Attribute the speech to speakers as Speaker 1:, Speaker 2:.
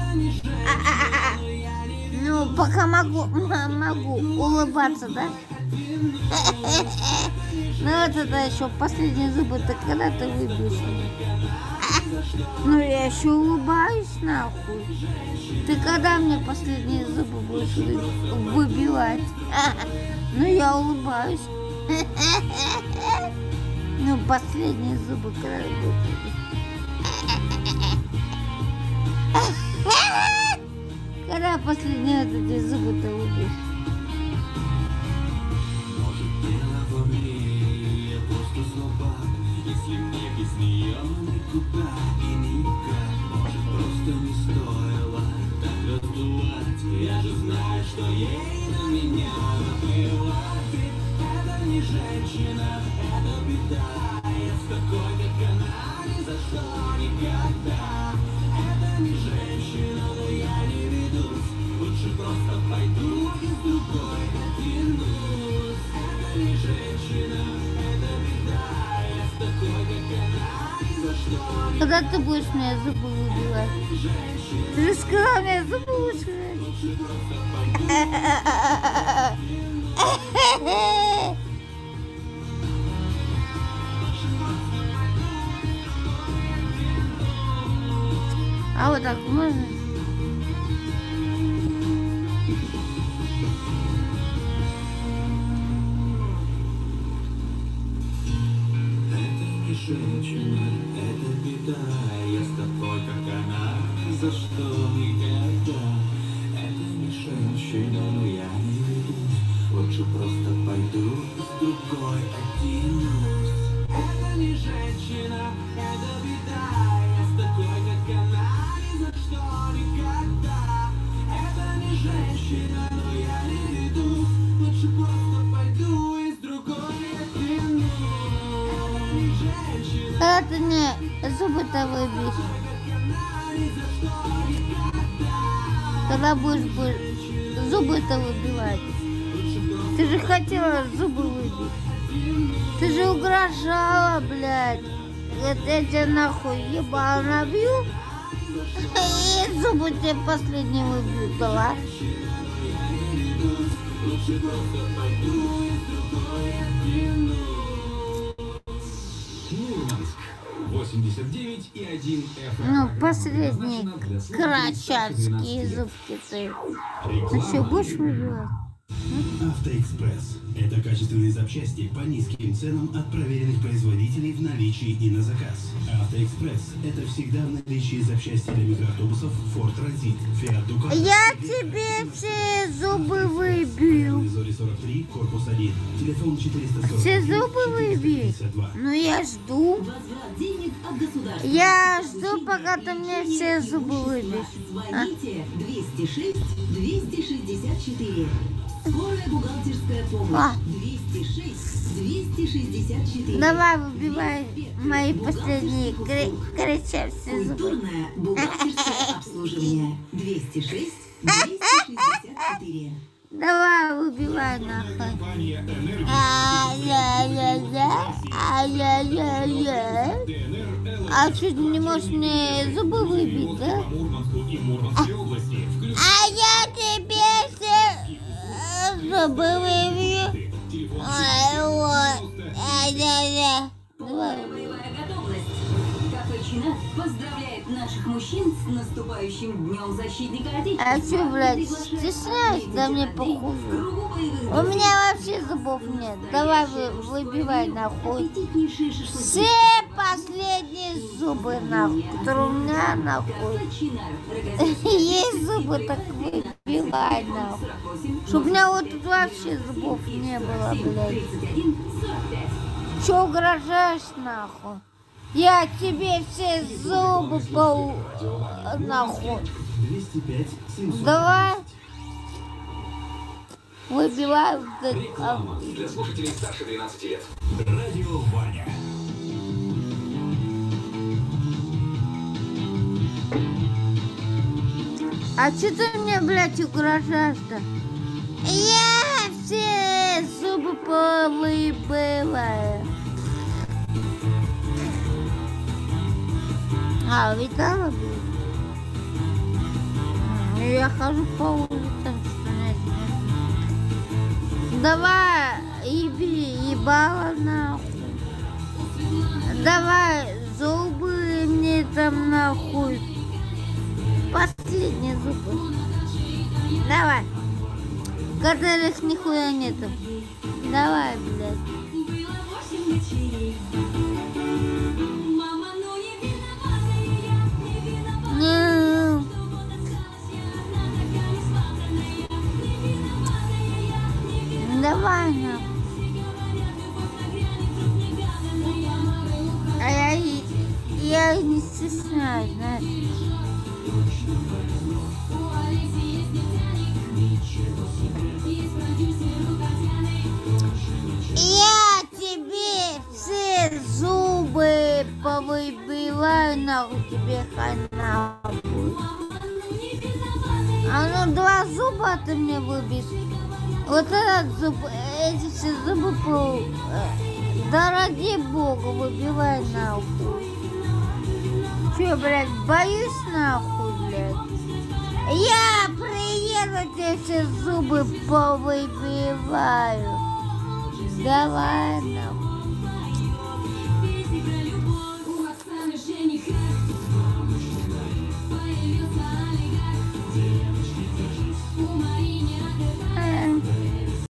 Speaker 1: Ну, пока могу улыбаться, да? Ну, вот это еще последние зубы-то когда ты выбьешь? Ну, я еще улыбаюсь, нахуй. Ты когда мне последние зубы будешь выбивать? Ну, я улыбаюсь. Ну, последние зубы когда ты будешь выбивать? Когда последние вот эти зубы-то выбьешь?
Speaker 2: Если мне без нее никуда и никак, может, просто не стоило так раздувать. Я же знаю, что ей на меня наплевать. Это не женщина, это беда. Я с такой, как она, ни за что никогда. Это не женщина, но я не ведусь. Лучше просто пойду и с другой оттянусь. Это не женщина, это беда.
Speaker 1: Когда ты будешь мне зубы выбивать? Ты же сказал, мне зубы будешь выбивать. А вот так можно?
Speaker 2: Женщина, это беда. Я с тобой, как она, ни за что никогда. Это не женщина, но я не ведусь. Лучше просто пойду с другой оттянусь. Это не женщина, это беда. Я с такой, как она, ни за что никогда. Это не женщина, но я не ведусь. Лучше просто пойду и с другой оттянусь.
Speaker 1: Когда ты мне зубы-то выбьешь? Когда будешь зубы-то выбивать? Ты же хотела зубы выбить. Ты же угрожала, блядь. Я тебя нахуй ебал набью. И зубы тебе последние выбью, да?
Speaker 2: Мурманск 89,1 FM.
Speaker 1: Ну, последние карачатские зубки ты. Ты еще будешь выбивать?
Speaker 3: Автоэкспресс. Это качественные запчасти по низким ценам от проверенных производителей в наличии и на заказ. Автоэкспресс. Это всегда в наличии запчасти для микроавтобусов Ford Transit, Fiat Ducato.
Speaker 1: Я тебе все зубы выбью.
Speaker 3: Зори 43, корпус 1. Телефон 440.
Speaker 1: Все зубы выбью. Ну я жду. Я жду, пока ты мне все зубы выбьешь.
Speaker 4: Звоните 206 264. Скорая бухгалтерская помощь 206 264.
Speaker 1: Давай выбивай мои последние кричащие зубы.
Speaker 4: Культурное бухгалтерское обслуживание 206 264.
Speaker 1: Давай выбивай нахуй. А что, не можешь мне зубы выбить, да? А я тебе все зубы выбью. Ой, вот. Давай.
Speaker 4: Боевая готовность. Кафе Чина поздравляет наших мужчин с наступающим днем защитника Отечества.
Speaker 1: А что, блядь, стесняюсь? Да мне похуй. У меня вообще зубов нет. Давай выбивай нахуй. Все последние зубы нахуй, которые у меня нахуй. Есть зубы, так выбивай нахуй. Чтоб у меня вот тут вообще зубов не было, блядь. Че угрожаешь нахуй? Я тебе все зубы нахуй.
Speaker 3: 205 700.
Speaker 1: Давай. Выбивай.
Speaker 2: Реклама для слушателей старше 12 лет. Радио Ваня.
Speaker 1: А что ты мне, блядь, угрожаешь-то? Я все зубы повыбиваю. А, видала, блядь? Я хожу по улицам, давай, ебало нахуй. Давай, зубы мне там нахуй. Последние зубы. Давай. Которых нихуя нету. Давай, блядь. Давай, нахуй. А я не стесняюсь, знаешь. Я тебе все зубы повыбиваю, нахуй, тебе хана будет. А ну 2 зуба ты мне выбьешь. Вот этот зуб, эти все зубы, да ради бога, выбивай нахуй. Че, блядь, боюсь нахуй, блядь? Я приеду, тебе все зубы повыбиваю. Давай нахуй.